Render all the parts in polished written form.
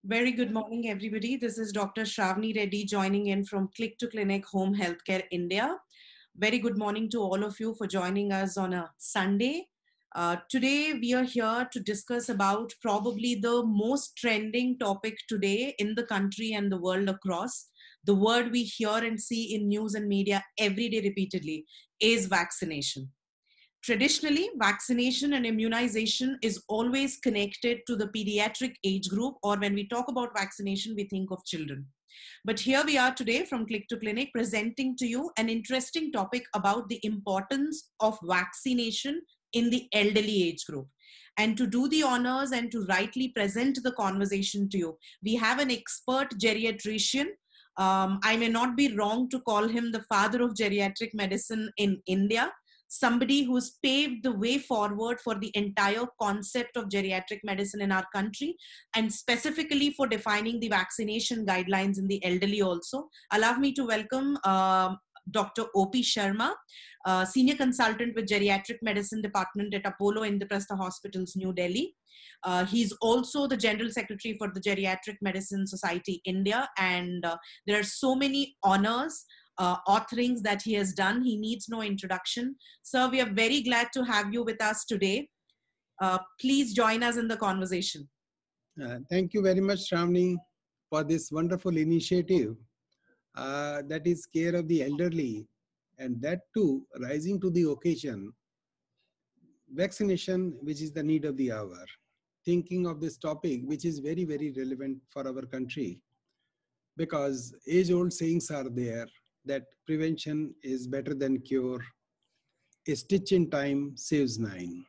Very good morning, everybody. This is Dr. Shravani Reddy joining in from Click to Clinic Home Healthcare India. Very good morning to all of you for joining us on a Sunday. Today, we are here to discuss about probably the most trending topic today in the country and the world across. The word we hear and see in news and media every day repeatedly is vaccination. Traditionally, vaccination and immunization is always connected to the pediatric age group, or when we talk about vaccination, we think of children. But here we are today from Click to Clinic presenting to you an interesting topic about the importance of vaccination in the elderly age group. And to do the honors and to rightly present the conversation to you, we have an expert geriatrician. I may not be wrong to call him the father of geriatric medicine in India, somebody who's paved the way forward for the entire concept of geriatric medicine in our country, and specifically for defining the vaccination guidelines in the elderly also. Allow me to welcome Dr. O.P. Sharma, Senior Consultant with Geriatric Medicine Department at Apollo Indraprastha Hospitals, New Delhi. He's also the General Secretary for the Geriatric Medicine Society India, and there are so many honors, authoring that he has done. He needs no introduction. Sir, we are very glad to have you with us today. Please join us in the conversation. Thank you very much, Shravani, for this wonderful initiative that is care of the elderly, and that too rising to the occasion. Vaccination, which is the need of the hour. Thinking of this topic, which is very, very relevant for our country, because age-old sayings are there that prevention is better than cure. A stitch in time saves nine.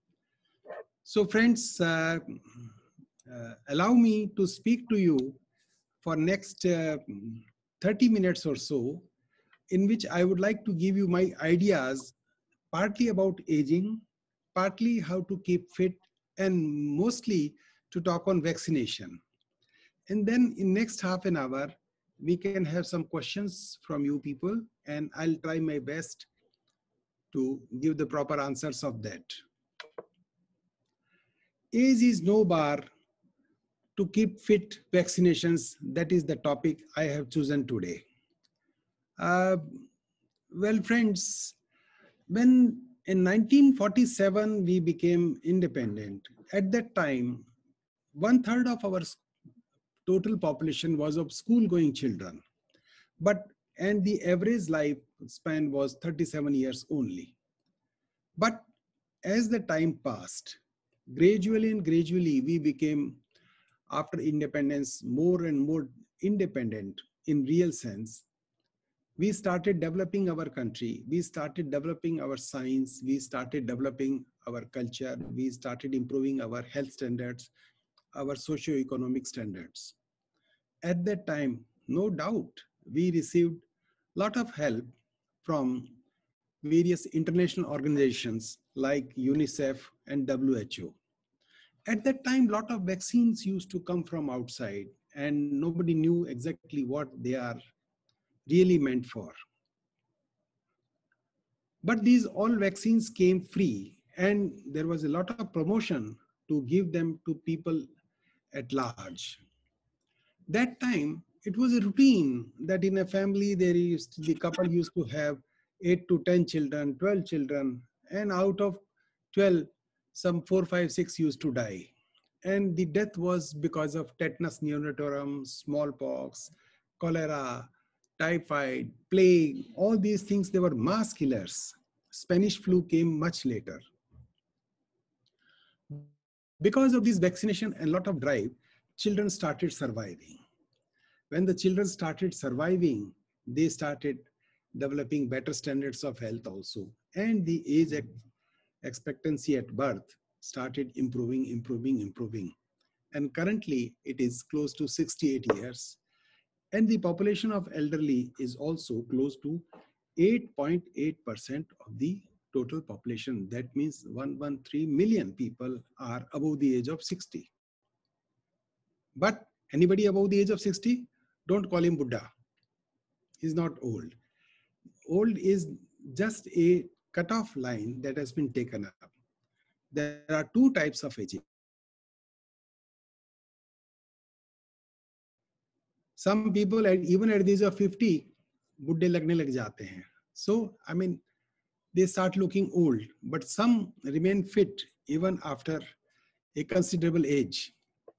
So friends, allow me to speak to you for next 30 minutes or so, in which I would like to give you my ideas, partly about aging, partly how to keep fit, and mostly to talk on vaccination. And then in next half an hour, we can have some questions from you people, and I'll try my best to give the proper answers of that. Age is no bar to keep fit. Vaccinations, that is the topic I have chosen today. Well, friends, when in 1947 we became independent, at that time, 1/3 of our total population was of school-going children, and the average life span was 37 years only. But as the time passed, gradually we became, after independence, more and more independent in real sense. We started developing our country, we started developing our science, we started developing our culture, we started improving our health standards, our socio-economic standards. At that time, no doubt, we received a lot of help from various international organizations like UNICEF and WHO. At that time, a lot of vaccines used to come from outside, and nobody knew exactly what they are really meant for. But these all vaccines came free, and there was a lot of promotion to give them to people at large. That time, it was a routine that in a family, the couple used to have 8 to 10 children, 12 children, and out of 12, some 4, 5, 6 used to die. And the death was because of tetanus neonatorum, smallpox, cholera, typhoid, plague, all these things, they were mass killers. Spanish flu came much later. Because of this vaccination and a lot of drive, children started surviving. When the children started surviving, they started developing better standards of health also. And the age expectancy at birth started improving. And currently it is close to 68 years. And the population of elderly is also close to 8.8% of the total population. That means 113 million people are above the age of 60. But anybody above the age of 60, don't call him Buddha. He's not old. Old is just a cutoff line that has been taken up. There are two types of aging. Some people even at the age of 50 बुड्ढे लगने लग जाते हैं. So I mean, they start looking old, but some remain fit even after a considerable age.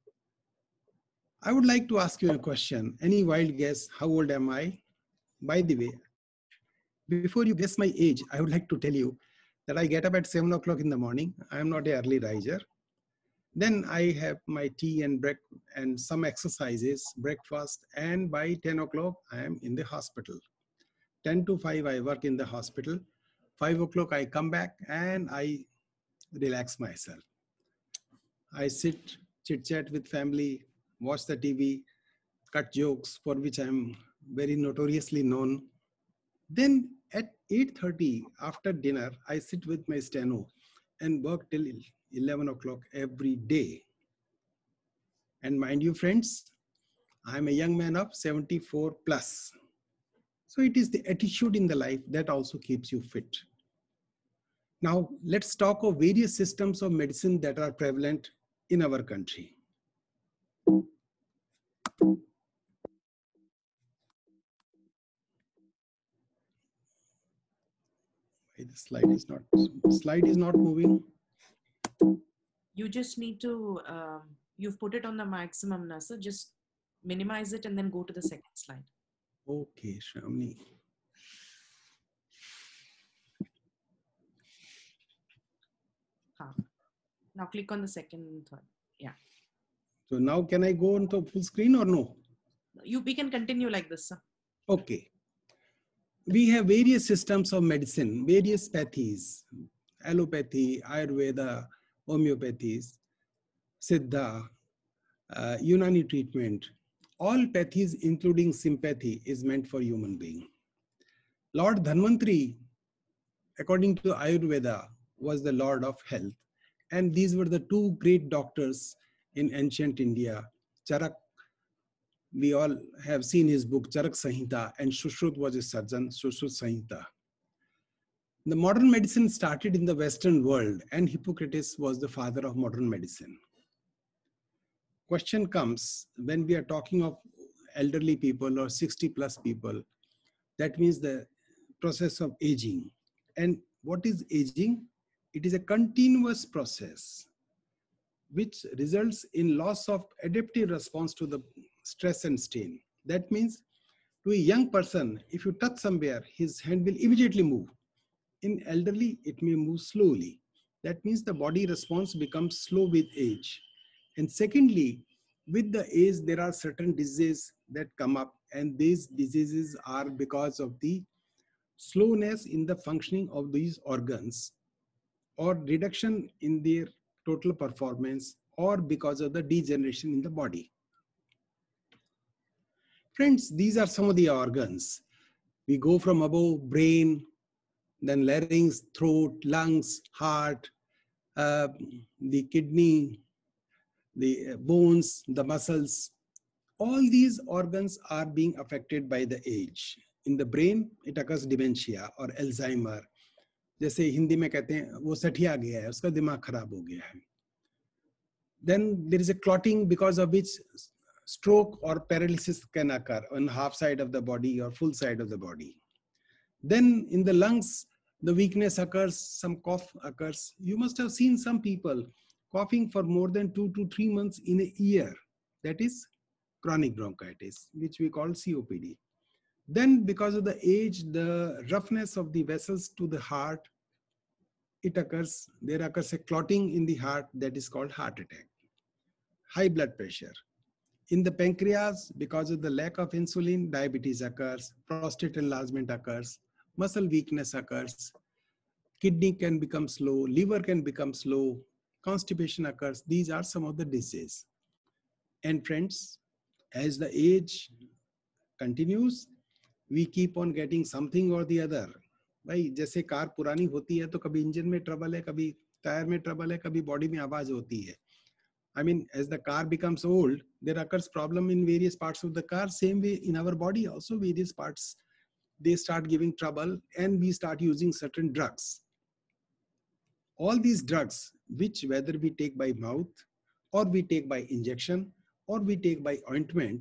I would like to ask you a question. Any wild guess? How old am I? By the way, before you guess my age, I would like to tell you that I get up at 7 o'clock in the morning. I am not an early riser. Then I have my tea and some exercises, breakfast, and by 10 o'clock, I am in the hospital. 10 to 5, I work in the hospital. 5 o'clock, I come back and I relax myself. I sit, chit chat with family, watch the TV, cut jokes for which I'm very notoriously known. Then at 8:30 after dinner, I sit with my steno and work till 11 o'clock every day. And mind you, friends, I'm a young man of 74 plus. So it is the attitude in the life that also keeps you fit. Now, let's talk of various systems of medicine that are prevalent in our country. The slide is not moving. You just need to, you've put it on the maximum, Nasa. Just minimize it and then go to the second slide. Okay, Shamni. Now click on the second and third. Yeah. So now can I go on to full screen or no? We can continue like this, sir. Okay. We have various systems of medicine, various pathies, allopathy, Ayurveda, homeopathies, Siddha, Unani treatment. All pathies, including sympathy, is meant for human being. Lord Dhanvantri, according to Ayurveda, was the Lord of health. And these were the two great doctors in ancient India. Charak, we all have seen his book, Charak Samhita, and Shushruta was a surgeon, Shushruta Samhita. The modern medicine started in the Western world, and Hippocrates was the father of modern medicine. Question comes, when we are talking of elderly people or 60 plus people, that means the process of aging. And what is aging? It is a continuous process which results in loss of adaptive response to the stress and strain. That means to a young person, if you touch somewhere, his hand will immediately move. In elderly, it may move slowly. That means the body response becomes slow with age. And secondly, with the age, there are certain diseases that come up, and these diseases are because of the slowness in the functioning of these organs, or reduction in their total performance, or because of the degeneration in the body. Friends, these are some of the organs. We go from above, brain, then larynx, throat, lungs, heart, the kidney, the bones, the muscles. All these organs are being affected by the age. In the brain, it occurs dementia or Alzheimer. जैसे हिंदी में कहते हैं वो सठिया गया है, उसका दिमाग खराब हो गया है. Then there is a clotting because of which stroke or paralysis can occur on half side of the body or full side of the body. Then in the lungs, the weakness occurs, some cough occurs. You must have seen some people coughing for more than 2 to 3 months in a year. That is chronic bronchitis, which we call COPD. Then because of the age, the roughness of the vessels to the heart, there occurs a clotting in the heart that is called heart attack. High blood pressure. In the pancreas, because of the lack of insulin, diabetes occurs, prostate enlargement occurs, muscle weakness occurs, kidney can become slow, liver can become slow, constipation occurs. These are some of the diseases. And friends, as the age continues, we keep on getting something or the other. भाई जैसे car पुरानी होती है तो कभी engine में trouble है, कभी टायर में ट्रबल है, कभी बॉडी में आवाज होती है. I mean, as the car becomes old, there occurs problem in various parts of the car. Same way in our body also, various parts, they start giving trouble and we start using certain drugs. All these drugs, which whether we take by mouth or we take by injection or we take by ointment,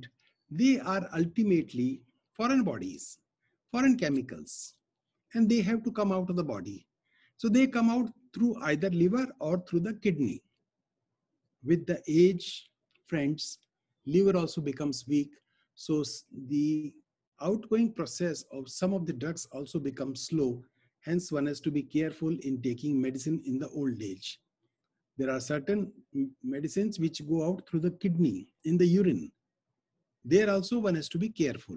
they are ultimately foreign bodies, foreign chemicals, and they have to come out of the body. So they come out through either liver or through the kidney. With the age, friends, liver also becomes weak. So the outgoing process of some of the drugs also becomes slow. Hence, one has to be careful in taking medicine in the old age. There are certain medicines which go out through the kidney in the urine. There also one has to be careful.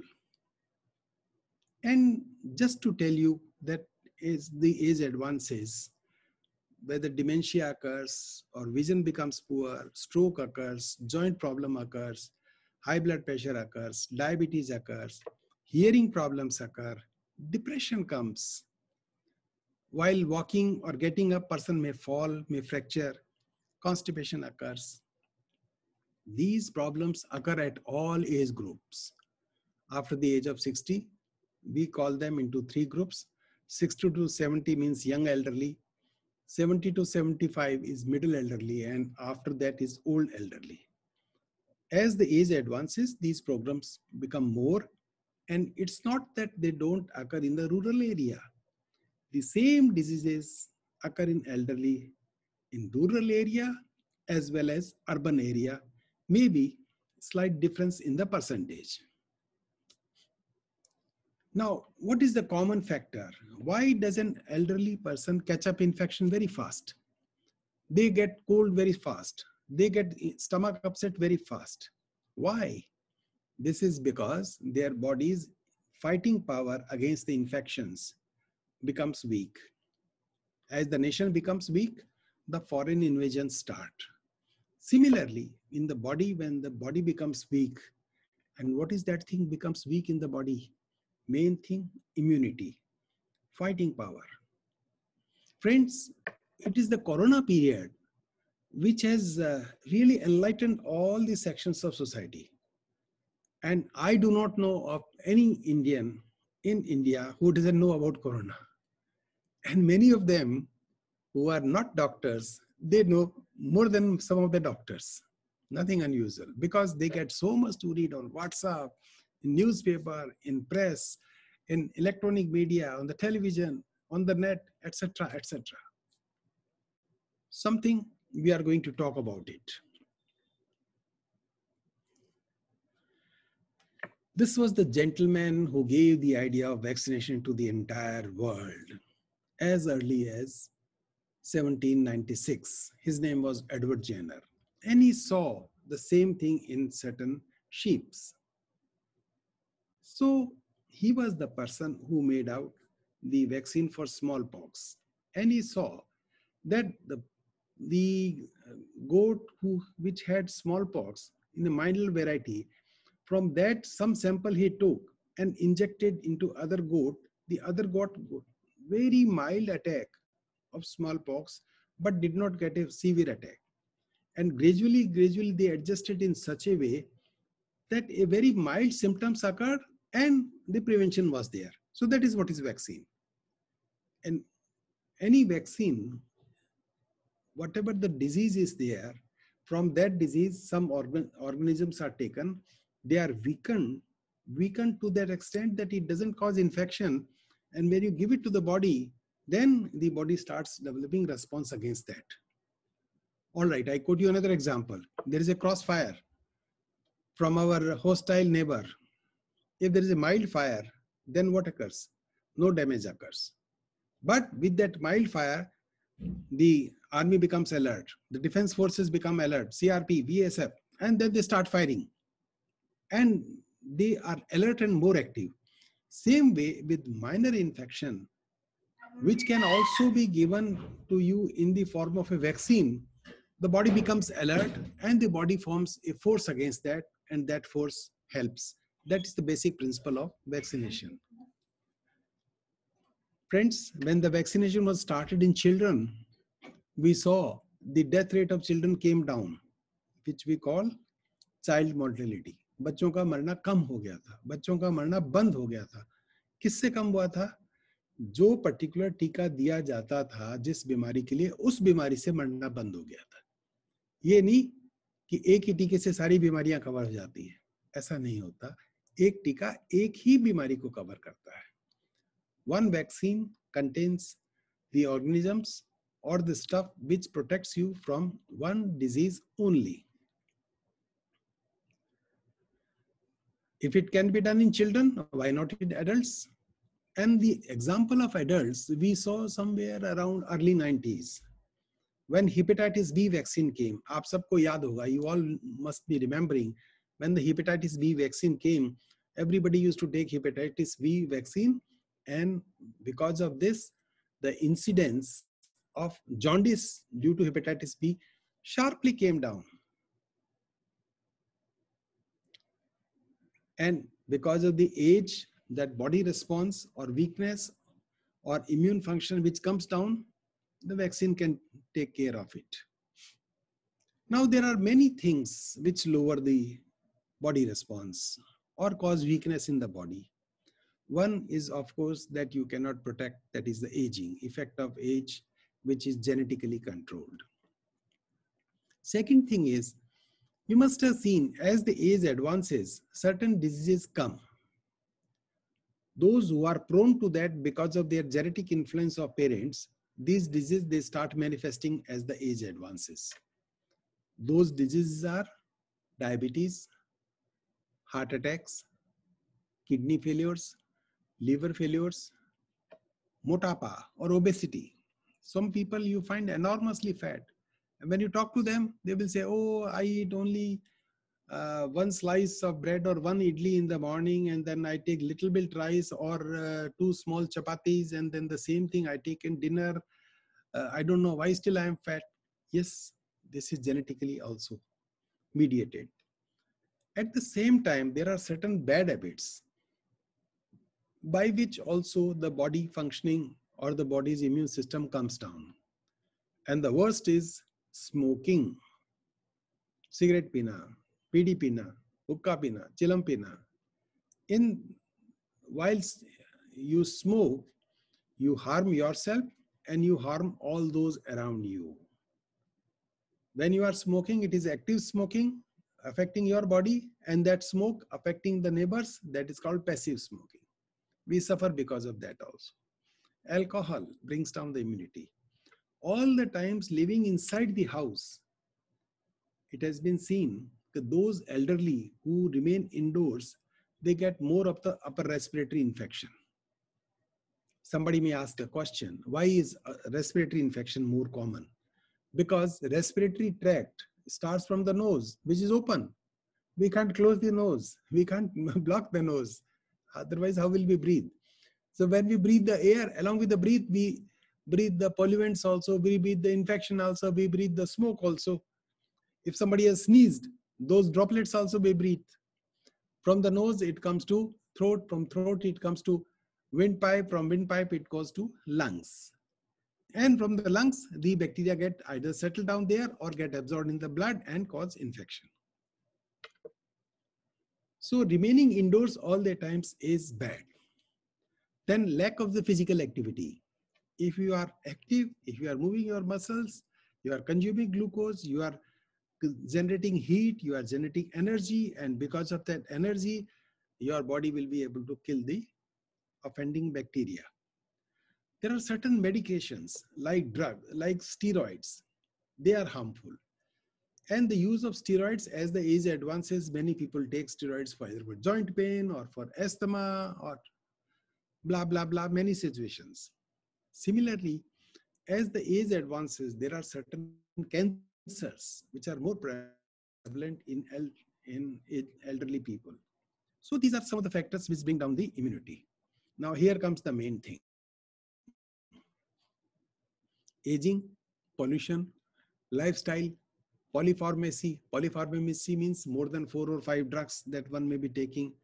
And just to tell you that as the age advances, whether dementia occurs or vision becomes poor, stroke occurs, joint problem occurs, high blood pressure occurs, diabetes occurs, hearing problems occur, depression comes. While walking or getting up, person may fall, may fracture, constipation occurs. These problems occur at all age groups. After the age of 60, we call them into three groups. 60 to 70 means young elderly. 70 to 75 is middle elderly, and after that is old elderly. As the age advances, these programs become more, and it's not that they don't occur in the rural area. The same diseases occur in elderly in rural area as well as urban area, maybe slight difference in the percentage. Now, what is the common factor? Why does an elderly person catch up infection very fast? They get cold very fast. They get stomach upset very fast. Why? This is because their body's fighting power against the infections becomes weak. As the nation becomes weak, the foreign invasions start. Similarly, in the body, when the body becomes weak, and what is that thing becomes weak in the body? Main thing, immunity, fighting power. Friends, it is the corona period which has really enlightened all the sections of society. And I do not know of any Indian in India who doesn't know about corona. And many of them who are not doctors, they know more than some of the doctors. Nothing unusual, because they get so much to read on WhatsApp, in newspaper, in press, in electronic media, on the television, on the net, etc., etc. Something we are going to talk about it. This was the gentleman who gave the idea of vaccination to the entire world as early as 1796. His name was Edward Jenner, and he saw the same thing in certain sheep. So he was the person who made out the vaccine for smallpox, and he saw that the goat which had smallpox in a mild variety, from that some sample he took and injected into other goat. The other got very mild attack of smallpox, but did not get a severe attack. And gradually they adjusted in such a way that a very mild symptoms occurred and the prevention was there. So that is what is vaccine. And any vaccine, whatever the disease is there, from that disease, some organisms are taken, they are weakened to that extent that it doesn't cause infection. And when you give it to the body, then the body starts developing response against that. All right, I quote you another example. There is a crossfire from our hostile neighbor. If there is a mild fire, then what occurs? No damage occurs. But with that mild fire, the army becomes alert. The defense forces become alert, CRP, VSF, and then they start firing. And they are alert and more active. Same way with minor infection, which can also be given to you in the form of a vaccine, the body becomes alert and the body forms a force against that, and that force helps. That is the basic principle of vaccination. Friends, when the vaccination was started in children, we saw the death rate of children came down, which we call child mortality. बच्चों का मरना कम हो गया था, बच्चों का मरना बंद हो गया था. किससे कम हुआ था? जो पर्टिकुलर टीका दिया जाता था जिस बीमारी के लिए, उस बीमारी से मरना बंद हो गया था. ये नहीं कि एक ही टीके से सारी बीमारियां कवर हो जाती है. ऐसा नहीं होता. एक टीका एक ही बीमारी को कवर करता है. One vaccine contains the organisms or the stuff which protects you from one disease only. If it can be done in children, why not in adults? And the example of adults we saw somewhere around early 90s when hepatitis B vaccine came. आप सबको याद होगा, you all must be remembering when the hepatitis B vaccine came, everybody used to take hepatitis B vaccine, and because of this, the incidence of jaundice due to hepatitis B sharply came down. And because of the age, that body response or weakness or immune function which comes down, the vaccine can take care of it. Now, there are many things which lower the body response or cause weakness in the body. One is, of course, that you cannot protect, that is the aging, effect of age, which is genetically controlled. Second thing is, you must have seen as the age advances, certain diseases come. Those who are prone to that because of their genetic influence of parents, these diseases, they start manifesting as the age advances. Those diseases are diabetes, heart attacks, kidney failures, liver failures, motapa or obesity. Some people you find enormously fat. And when you talk to them, they will say, oh, I eat only one slice of bread or one idli in the morning, and then I take little bit rice or two small chapatis, and then the same thing I take in dinner. I don't know why still I am fat. Yes, this is genetically also mediated. At the same time, there are certain bad habits by which also the body functioning or the body's immune system comes down. And the worst is smoking, cigarette pina, PD pina, hookah pina, chilam pina. Whilst you smoke, you harm yourself and you harm all those around you. When you are smoking, it is active smoking affecting your body, and that smoke affecting the neighbors, that is called passive smoking. We suffer because of that also. Alcohol brings down the immunity. All the times living inside the house, it has been seen that those elderly who remain indoors, they get more of the upper respiratory infection. Somebody may ask the question, why is respiratory infection more common? Because respiratory tract starts from the nose, which is open. We can't close the nose. We can't block the nose. Otherwise, how will we breathe? So when we breathe the air, along with the breath, we breathe the pollutants also, we breathe the infection also, we breathe the smoke also. If somebody has sneezed, those droplets also we breathe. From the nose, it comes to throat. From throat, it comes to windpipe. From windpipe, it goes to lungs. And from the lungs, the bacteria get either settle down there or get absorbed in the blood and cause infection. So remaining indoors all the times is bad. Then lack of the physical activity. If you are active, if you are moving your muscles, you are consuming glucose, you are generating heat, you are generating energy, and because of that energy, your body will be able to kill the offending bacteria. There are certain medications like steroids. They are harmful. And the use of steroids as the age advances, many people take steroids for either for joint pain or for asthma or blah, blah, blah, many situations. Similarly, as the age advances, there are certain cancers which are more prevalent in elderly people. So these are some of the factors which bring down the immunity. Now here comes the main thing. Aging, pollution, lifestyle, polypharmacy. Polypharmacy means more than 4 or 5 drugs that one may be taking.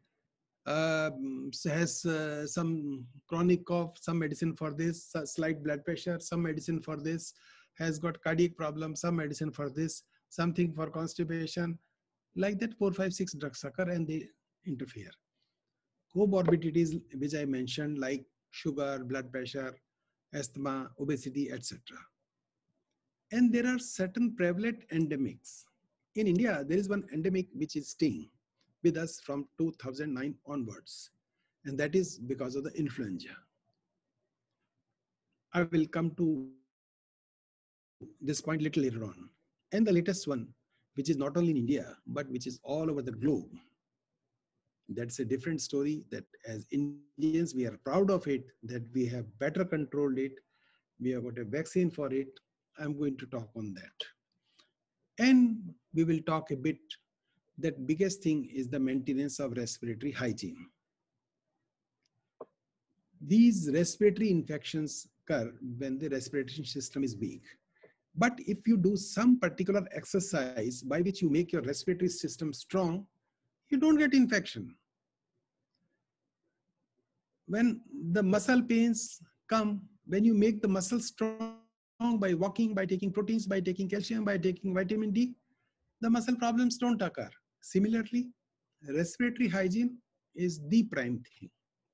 Has some chronic cough, some medicine for this, slight blood pressure, some medicine for this, has got cardiac problem, some medicine for this, something for constipation. Like that, 4, 5, 6 drugs occur and they interfere. Comorbidities, which I mentioned, like sugar, blood pressure, asthma, obesity, etc. And there are certain prevalent endemics. In India, there is one endemic which is staying. with us from 2009 onwards. And that is because of the influenza. I will come to this point little later on. And the latest one, which is not only in India, but which is all over the globe. That's a different story that as Indians, we are proud of it, that we have better controlled it. We have got a vaccine for it. I'm going to talk on that. And we will talk a bit, that biggest thing is the maintenance of respiratory hygiene. These respiratory infections occur when the respiratory system is weak. But if you do some particular exercise by which you make your respiratory system strong, you don't get infection. When the muscle pains come, when you make the muscle strong by walking, by taking proteins, by taking calcium, by taking vitamin D, the muscle problems don't occur. Similarly, respiratory hygiene is the prime thing.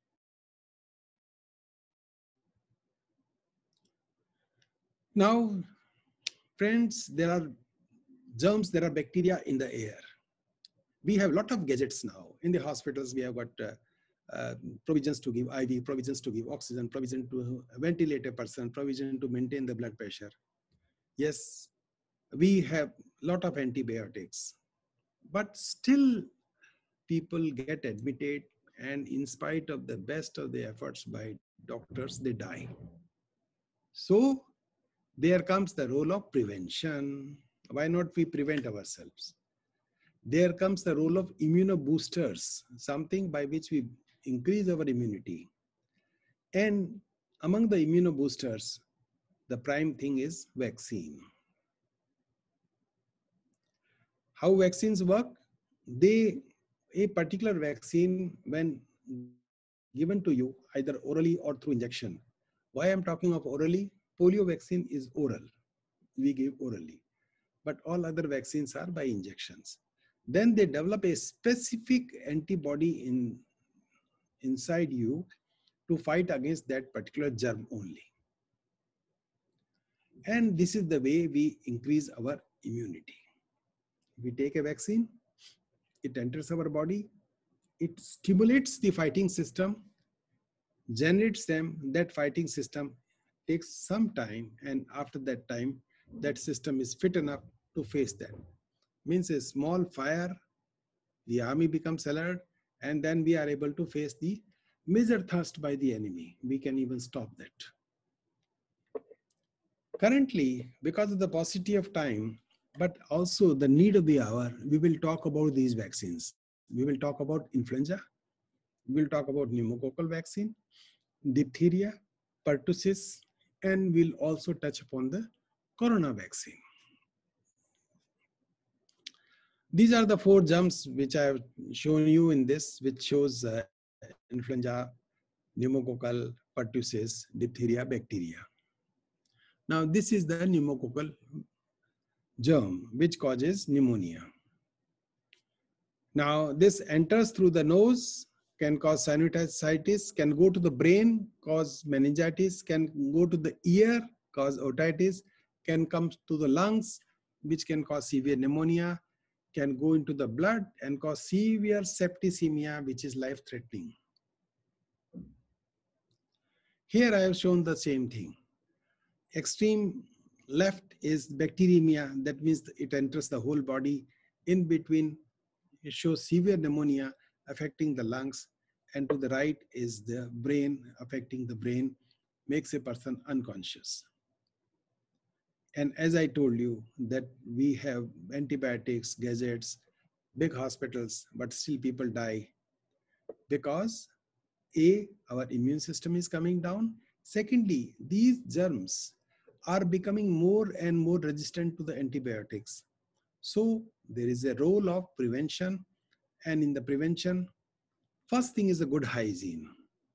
Now, friends, there are germs, there are bacteria in the air. We have a lot of gadgets now. In the hospitals, we have got provisions to give IV, provisions to give oxygen, provision to ventilate a person, provision to maintain the blood pressure. Yes, we have a lot of antibiotics, but still people get admitted, and in spite of the best of the efforts by doctors, they die. So there comes the role of prevention. Why not we prevent ourselves? There comes the role of immunoboosters, something by which we increase our immunity. And among the immunoboosters, the prime thing is vaccine. How vaccines work? A particular vaccine, when given to you, either orally or through injection. Why I'm talking of orally? Polio vaccine is oral. We give orally. But all other vaccines are by injections. Then they develop a specific antibody inside you to fight against that particular germ only. And this is the way we increase our immunity. We take a vaccine, it enters our body, it stimulates the fighting system, generates them. That fighting system takes some time, and after that time, that system is fit enough to face that. Means a small fire, the army becomes alert, and then we are able to face the major thrust by the enemy. We can even stop that. Currently, because of the paucity of time, but also the need of the hour, we will talk about these vaccines. We will talk about influenza, we will talk about pneumococcal vaccine, diphtheria, pertussis, and we'll also touch upon the corona vaccine. These are the 4 germs which I have shown you in this, which shows influenza, pneumococcal, pertussis, diphtheria, bacteria. Now, this is the pneumococcal germ which causes pneumonia. Now, this enters through the nose, can cause sinusitis, can go to the brain, cause meningitis, can go to the ear, cause otitis, can come to the lungs, which can cause severe pneumonia, can go into the blood and cause severe septicemia, which is life-threatening. Here I have shown the same thing. Extreme left is bacteremia, that means it enters the whole body. In between, it shows severe pneumonia affecting the lungs, and to the right is the brain, affecting the brain, makes a person unconscious. And as I told you that we have antibiotics, gadgets, big hospitals, but still people die because A, our immune system is coming down. Secondly, these germs are becoming more and more resistant to the antibiotics. So there is a role of prevention, and in the prevention, first thing is a good hygiene.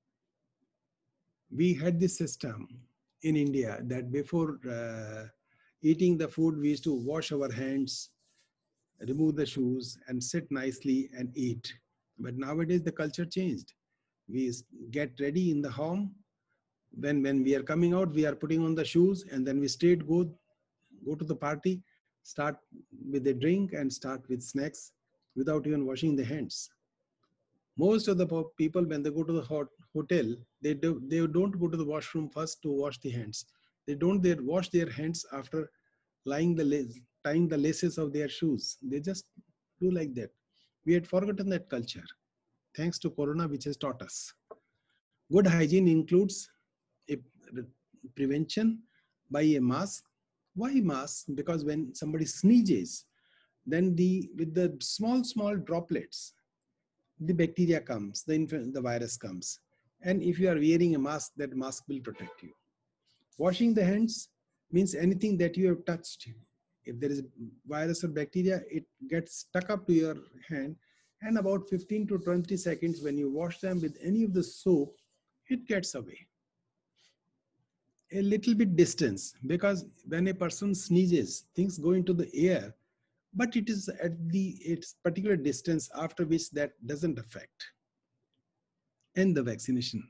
We had this system in India that before eating the food, we used to wash our hands, remove the shoes, and sit nicely and eat. But nowadays the culture changed. We get ready in the home. When we are coming out, we are putting on the shoes, and then we straight go to the party, start with a drink and start with snacks. without even washing the hands. Most of the people, when they go to the hotel, they don't go to the washroom first to wash the hands. They don't wash their hands after tying the laces of their shoes. They just do like that. We had forgotten that culture, thanks to Corona, which has taught us. Good hygiene includes a prevention by a mask. Why mask? Because when somebody sneezes, then with the small droplets, the bacteria comes, the virus comes. And if you are wearing a mask, that mask will protect you. Washing the hands means anything that you have touched. If there is a virus or bacteria, it gets stuck up to your hand, and about 15 to 20 seconds when you wash them with any of the soap, it gets away. A little bit distance, because when a person sneezes, things go into the air, but it is at its particular distance after which that doesn't affect. And the vaccination.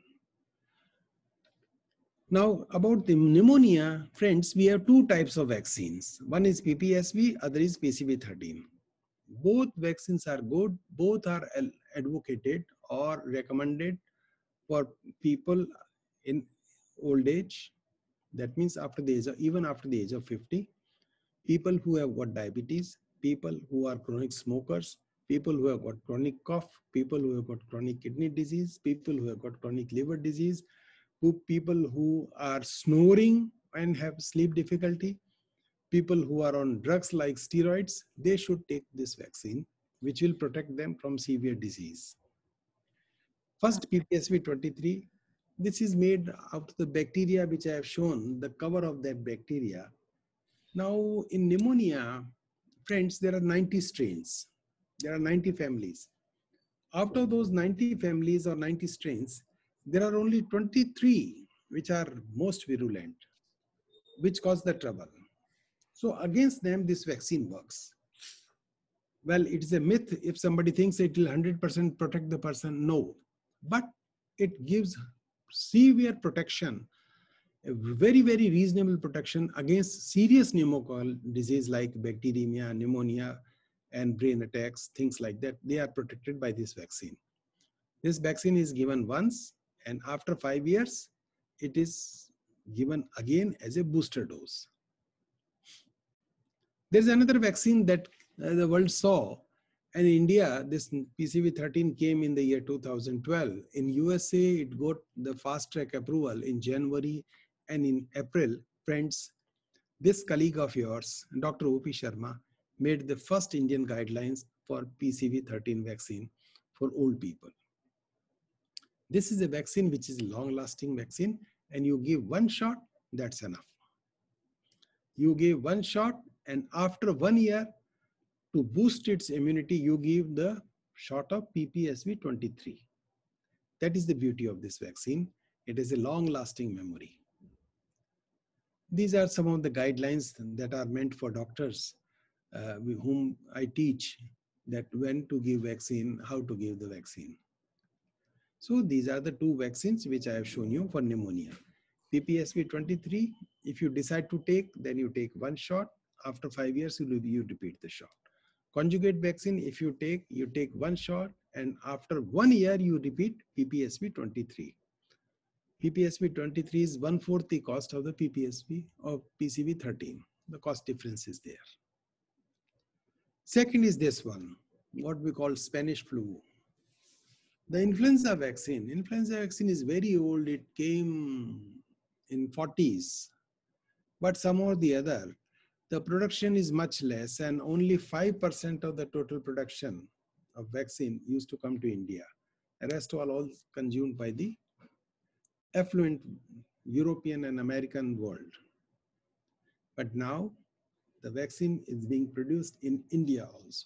Now, about the pneumonia, friends, we have two types of vaccines. One is PPSV, other is PCV13. Both vaccines are good. Both are advocated or recommended for people in old age. That means even after the age of 50, people who have got diabetes, people who are chronic smokers, people who have got chronic cough, people who have got chronic kidney disease, people who have got chronic liver disease, people who are snoring and have sleep difficulty, people who are on drugs like steroids, they should take this vaccine, which will protect them from severe disease. First, PPSV23, this is made out of the bacteria which I have shown, the cover of that bacteria. Now, in pneumonia, friends, there are 90 strains. There are 90 families. Out of those 90 families or 90 strains, there are only 23 which are most virulent, which cause the trouble. So against them, this vaccine works. Well, it's a myth if somebody thinks it will 100% protect the person. No, but it gives severe protection, a very, very reasonable protection against serious pneumococcal disease like bacteremia, pneumonia, and brain attacks, things like that. They are protected by this vaccine. This vaccine is given once, and after 5 years, it is given again as a booster dose. There's another vaccine that the world saw, and in India, this PCV13 came in the year 2012. In USA, it got the fast track approval in January, and in April, friends, this colleague of yours, Dr. O.P. Sharma, made the first Indian guidelines for PCV13 vaccine for old people. This is a vaccine which is a long-lasting vaccine, and you give one shot, that's enough. You give one shot, and after 1 year, to boost its immunity, you give the shot of PPSV23. That is the beauty of this vaccine. It is a long-lasting memory. These are some of the guidelines that are meant for doctors whom I teach, that when to give vaccine, how to give the vaccine. So these are the two vaccines which I have shown you for pneumonia. PPSV23, if you decide to take, then you take one shot. After 5 years, you repeat the shot. Conjugate vaccine, if you take one shot, and after 1 year, you repeat PPSV23. PPSV23 is 1/4 the cost of the PPSV of PCV13. The cost difference is there. Second is this one, what we call Spanish flu. The influenza vaccine. Influenza vaccine is very old. It came in 40s, but somehow or the other, the production is much less, and only 5% of the total production of vaccine used to come to India. The rest were all consumed by the affluent European and American world. But now the vaccine is being produced in India also.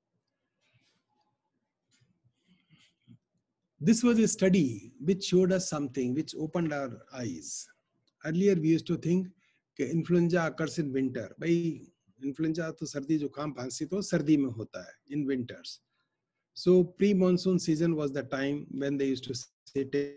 This was a study which showed us something, which opened our eyes. Earlier we used to think that influenza occurs in winter. By influenza to sardi जुकाम खांसी तो सर्दी में होता hai, in winters. So pre-monsoon season was the time when they used to say take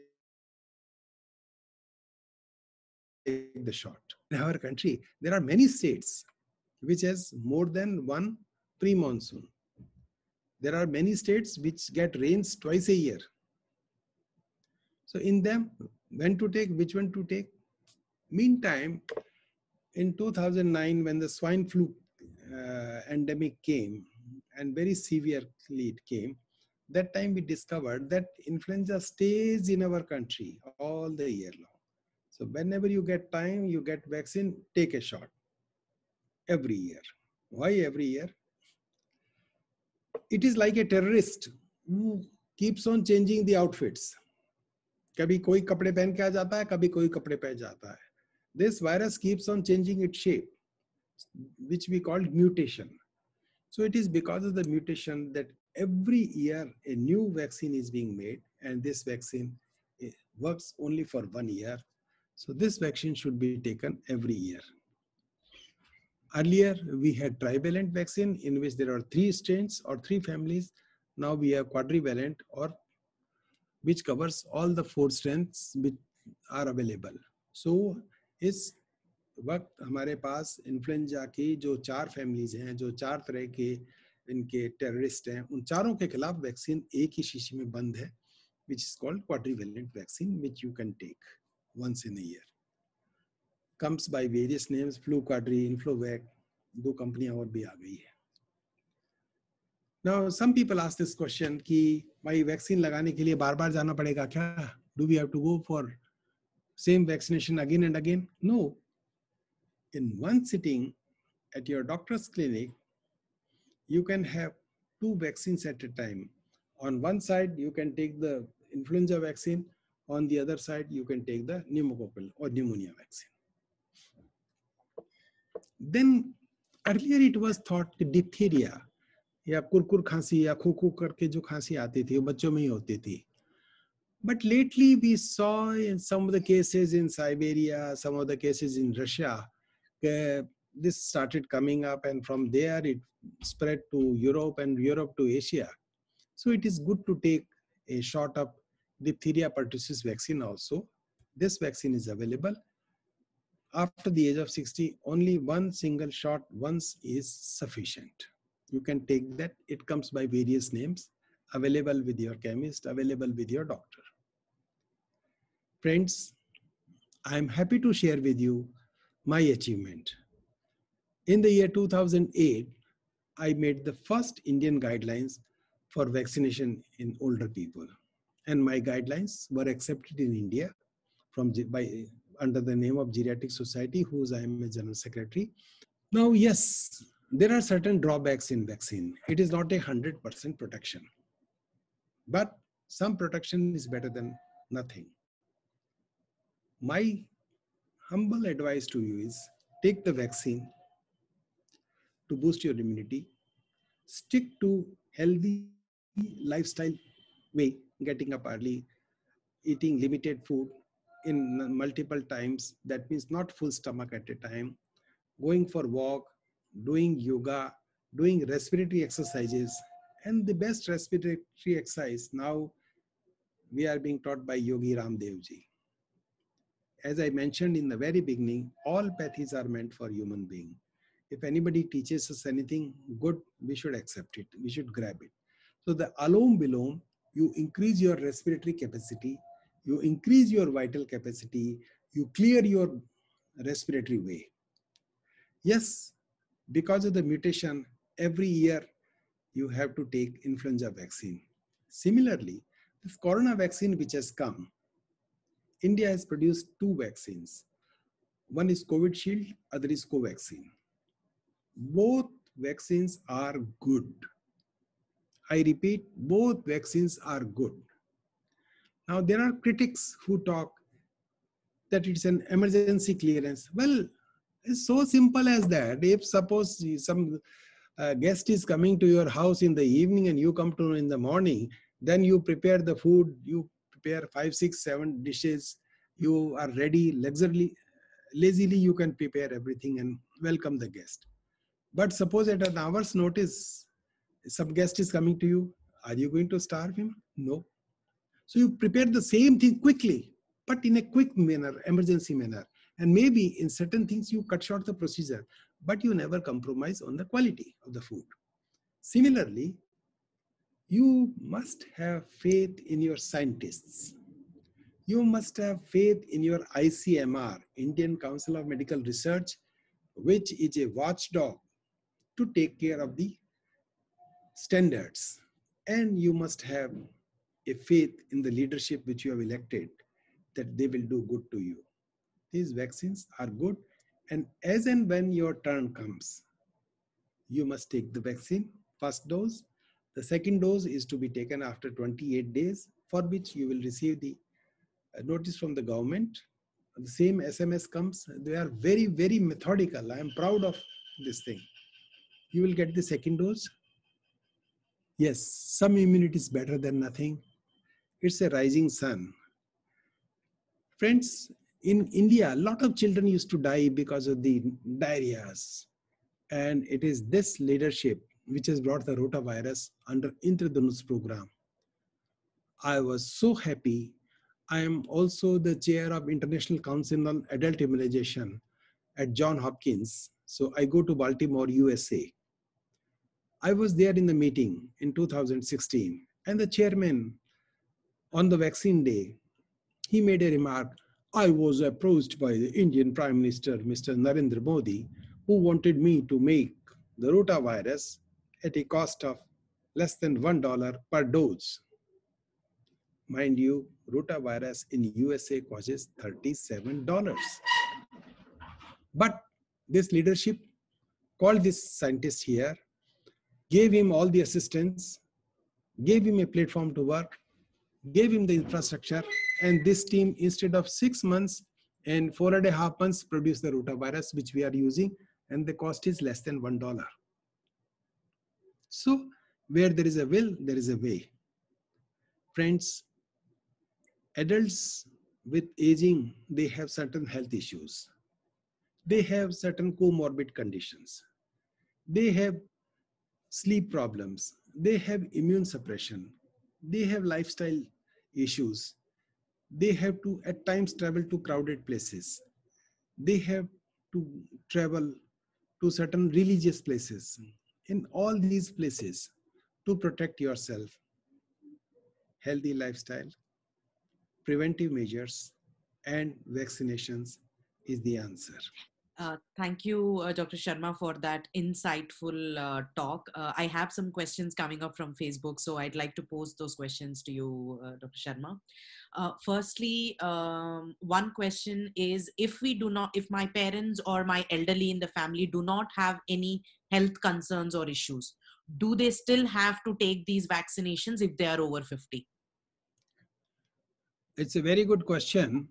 the shot. In our country, there are many states which has more than one pre-monsoon. There are many states which get rains twice a year. So in them, when to take, which one to take? Meantime, in 2009, when the swine flu endemic came, and very severely it came, that time we discovered that influenza stays in our country all the year long. So whenever you get time, you get vaccine, take a shot every year. Why every year? It is like a terrorist who keeps on changing the outfits. कभी कोई कपड़े पहन के आ जाता है, कभी कोई कपड़े पहन जाता है. This virus keeps on changing its shape, which we call mutation. So it is because of the mutation that every year a new vaccine is being made, and this vaccine works only for 1 year. So this vaccine should be taken every year. Earlier, we had trivalent vaccine in which there are 3 strains or 3 families. Now we have quadrivalent, or which covers all the 4 strains which are available. So इस वक्त हमारे पास influenza की जो 4 families हैं, जो 4 तरह के इनके टेररिस्ट हैं, उन चारों के खिलाफ वैक्सीन एक ही शीशी में बंद है, which is called quadrivalent vaccine, which you can take once in a year. Comes by various names, Flu Quadri, Influvac, 2 कंपनियां और भी आ गई है. Now some people ask this question कि भाई वैक्सीन लगाने के लिए बार-बार जाना पड़ेगा क्या? Do we have to go for same vaccination again and again? No. In one sitting at your doctor's clinic, you can have 2 vaccines at a time. On one side, you can take the influenza vaccine. On the other side, you can take the pneumococcal or pneumonia vaccine. Then earlier it was thought that diphtheria या कुरकुर खांसी या खो-खो करके जो खांसी आती थी वो बच्चों में ही होती थी. But lately we saw in some of the cases in Siberia, some of the cases in Russia, this started coming up, and from there it spread to Europe and Europe to Asia. So it is good to take a shot of diphtheria pertussis vaccine also. This vaccine is available. After the age of 60, only 1 single shot once is sufficient. You can take that. It comes by various names, available with your chemist, available with your doctor. Friends, I am happy to share with you my achievement. In the year 2008, I made the first Indian guidelines for vaccination in older people. And my guidelines were accepted in India under the name of Geriatric Society, whose I am a General Secretary. Now, yes, there are certain drawbacks in vaccine. It is not 100% protection, but some protection is better than nothing. My humble advice to you is take the vaccine to boost your immunity. Stick to healthy lifestyle way, getting up early, eating limited food in multiple times. That means not full stomach at a time. Going for walk, doing yoga, doing respiratory exercises. And the best respiratory exercise now we are being taught by Yogi Ramdev ji. As I mentioned in the very beginning, all pathies are meant for human being. If anybody teaches us anything good, we should accept it. We should grab it. So the Alom Bilom, you increase your respiratory capacity, you increase your vital capacity, you clear your respiratory way. Yes, because of the mutation, every year you have to take influenza vaccine. Similarly, this corona vaccine which has come, India has produced 2 vaccines. One is COVID Shield, other is Covaxin. Both vaccines are good. I repeat, both vaccines are good. Now, there are critics who talk that it's an emergency clearance. Well, it's so simple as that. If suppose some guest is coming to your house in the evening and you come to in the morning, then you prepare the food, you prepare 5, 6, 7 dishes, you are ready, lazily you can prepare everything and welcome the guest. But suppose at an hour's notice, some guest is coming to you, are you going to starve him? No. So you prepare the same thing quickly, but in a quick manner, emergency manner. And maybe in certain things you cut short the procedure, but you never compromise on the quality of the food. Similarly, You must have faith in your scientists. You must have faith in your ICMR, Indian Council of Medical Research, which is a watchdog to take care of the standards. And you must have a faith in the leadership which you have elected that they will do good to you. These vaccines are good, and as and when your turn comes, you must take the vaccine, first dose. The second dose is to be taken after 28 days, for which you will receive the notice from the government. The same SMS comes. They are very, very methodical. I am proud of this thing. You will get the second dose. Yes, some immunity is better than nothing. It's a rising sun. Friends, in India, a lot of children used to die because of the diarrheas. And it is this leadership which has brought the rotavirus under Indradhanush program. I was so happy. I am also the chair of International Council on Adult Immunization at Johns Hopkins. So I go to Baltimore, USA. I was there in the meeting in 2016, and the chairman on the vaccine day, he made a remark. I was approached by the Indian Prime Minister, Mr. Narendra Modi, who wanted me to make the rotavirus at a cost of less than $1 per dose. Mind you, rotavirus in USA costs $37. But this leadership called this scientist here, gave him all the assistance, gave him a platform to work, gave him the infrastructure, and this team, instead of 6 months and 4.5 months, produced the rotavirus which we are using, and the cost is less than $1. So where there is a will, there is a way. Friends, adults with aging, they have certain health issues. They have certain comorbid conditions. They have sleep problems. They have immune suppression. They have lifestyle issues. They have to at times travel to crowded places. They have to travel to certain religious places. In all these places, to protect yourself, healthy lifestyle, preventive measures, and vaccinations is the answer. Thank you, Dr. Sharma, for that insightful talk. I have some questions coming up from Facebook, so I'd like to pose those questions to you, Dr. Sharma. Firstly, one question is, if my parents or my elderly in the family do not have any health concerns or issues, do they still have to take these vaccinations if they are over 50? It's a very good question.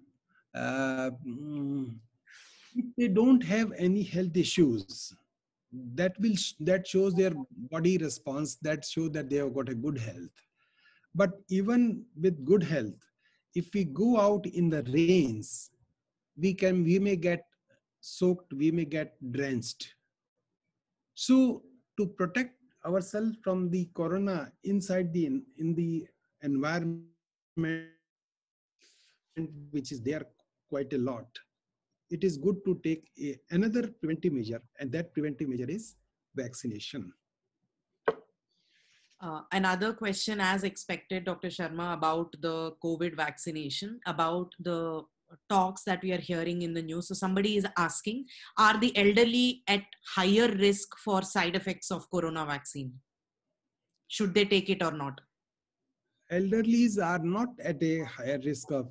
If they don't have any health issues, that shows their body response, that shows that they have got a good health. But even with good health, if we go out in the rains, we may get soaked, we may get drenched. So to protect ourselves from the corona inside in the environment which is there quite a lot, it is good to take another preventive measure, and that preventive measure is vaccination. Another question, as expected, Dr. Sharma, about the COVID vaccination, about the talks that we are hearing in the news. So somebody is asking, are the elderly at higher risk for side effects of corona vaccine? Should they take it or not? Elderlies are not at a higher risk of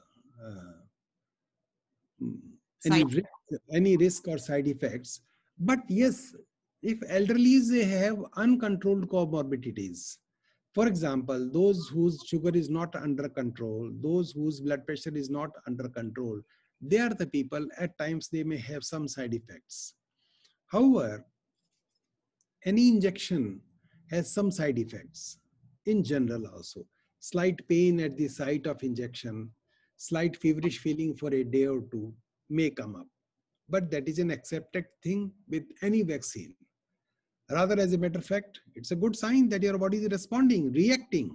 any risk or side effects. But yes, if elderlies have uncontrolled comorbidities, for example, those whose sugar is not under control, those whose blood pressure is not under control, they are the people at times they may have some side effects. However, any injection has some side effects in general also. Slight pain at the site of injection, slight feverish feeling for a day or two may come up. But that is an accepted thing with any vaccine. Rather, as a matter of fact, it's a good sign that your body is responding, reacting.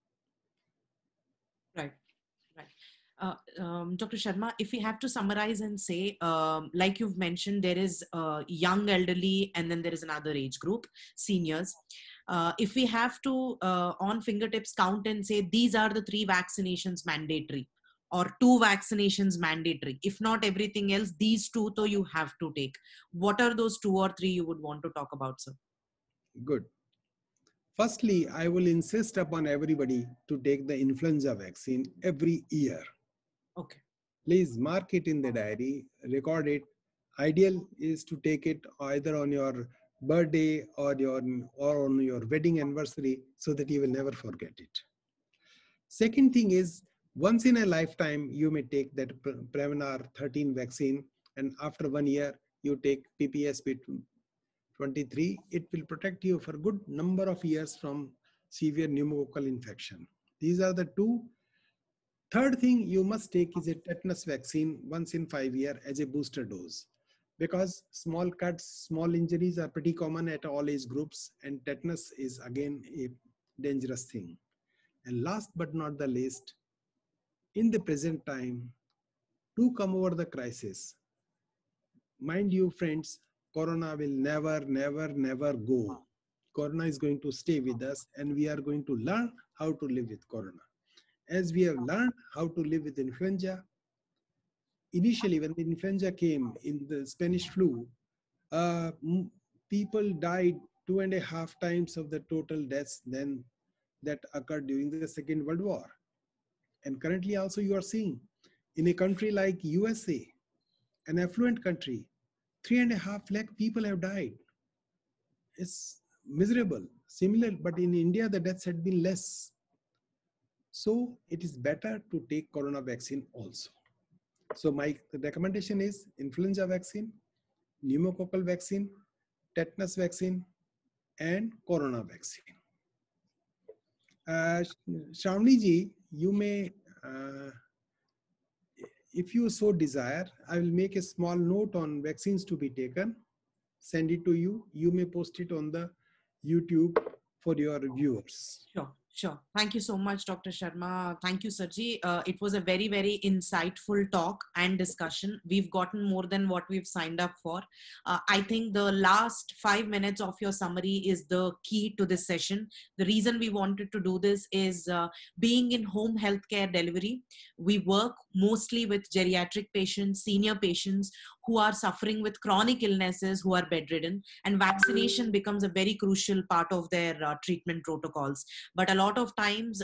Right, right. Dr. Sharma, if we have to summarize and say, like you've mentioned, there is young elderly and then there is another age group, seniors. if we have to on fingertips count and say these are the 3 vaccinations mandatory or 2 vaccinations mandatory, if not everything else, these 2 though you have to take, what are those 2 or 3 you would want to talk about, sir? Good. Firstly, I will insist upon everybody to take the influenza vaccine every year. Okay. Please mark it in the diary, record it. Ideal is to take it either on your birthday or on your wedding anniversary so that you will never forget it. Second thing is, once in a lifetime, you may take that Prevnar 13 vaccine, and after 1 year, you take PPSP 23. It will protect you for a good number of years from severe pneumococcal infection. These are the 2. Third thing you must take is a tetanus vaccine once in 5 years as a booster dose, because small cuts, small injuries are pretty common at all age groups, and tetanus is again a dangerous thing. And last but not the least, in the present time, to come over the crisis, mind you friends, Corona will never go. Corona is going to stay with us, and we are going to learn how to live with Corona. As we have learned how to live with influenza, initially when the influenza came in the Spanish flu, people died 2.5 times of the total deaths than that occurred during the Second World War. And currently also you are seeing in a country like USA, an affluent country, 3.5 lakh people have died. It's miserable. Similar, but in India, the deaths had been less. So it is better to take Corona vaccine also. So my recommendation is influenza vaccine, pneumococcal vaccine, tetanus vaccine, and Corona vaccine. Shravani ji, you may, if you so desire, I will make a small note on vaccines to be taken, send it to you. You may post it on the YouTube for your viewers. Sure. Sure. Thank you so much, Dr. Sharma. Thank you, Sarji. It was a very, very insightful talk and discussion. We've gotten more than what we've signed up for. I think the last 5 minutes of your summary is the key to this session. The reason we wanted to do this is being in home healthcare delivery, we work mostly with geriatric patients, senior patients who are suffering with chronic illnesses, who are bedridden, and vaccination becomes a very crucial part of their treatment protocols. But a lot of times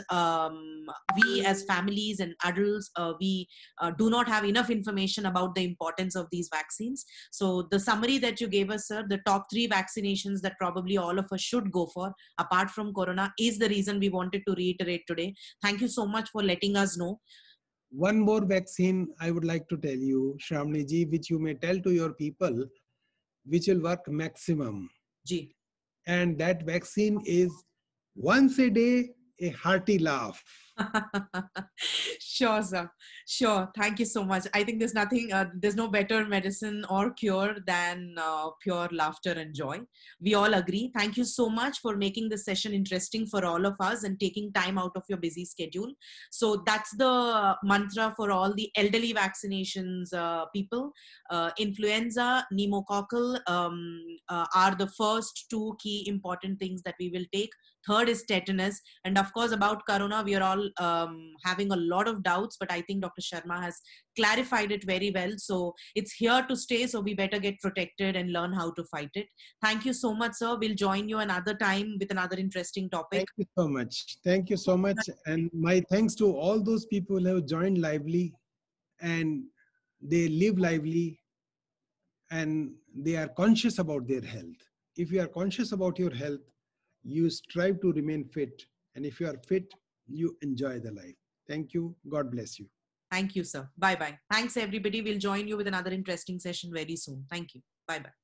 we as families and adults, we do not have enough information about the importance of these vaccines. So the summary that you gave us, sir, the top 3 vaccinations that probably all of us should go for apart from Corona is the reason we wanted to reiterate today. Thank you so much for letting us know. One more vaccine I would like to tell you, Shravani ji, which you may tell to your people, which will work maximum. Ji. And that vaccine is once a day, a hearty laugh. Sure, sir. Sure. Thank you so much. I think there's nothing, there's no better medicine or cure than pure laughter and joy. We all agree. Thank you so much for making this session interesting for all of us and taking time out of your busy schedule. So that's the mantra for all the elderly vaccinations people. Influenza, pneumococcal are the first 2 key important things that we will take. Third is tetanus. And of course, about Corona, we are all having a lot of doubts, but I think Dr. Sharma has clarified it very well. So it's here to stay. So we better get protected and learn how to fight it. Thank you so much, sir. We'll join you another time with another interesting topic. Thank you so much. Thank you so much. And my thanks to all those people who have joined Lively, and they live lively and they are conscious about their health. If you are conscious about your health, you strive to remain fit. And if you are fit, you enjoy the life. Thank you. God bless you. Thank you, sir. Bye-bye. Thanks, everybody. We'll join you with another interesting session very soon. Thank you. Bye-bye.